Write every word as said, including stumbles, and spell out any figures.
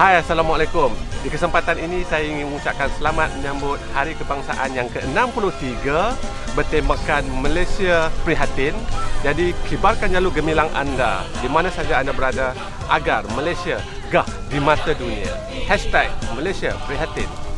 Hai, Assalamualaikum. Di kesempatan ini saya ingin mengucapkan selamat menyambut Hari Kebangsaan yang ke enam puluh tiga bertemakan Malaysia Prihatin. Jadi, kibarkan jalur gemilang anda di mana saja anda berada agar Malaysia gah di mata dunia. Hashtag Malaysia Prihatin.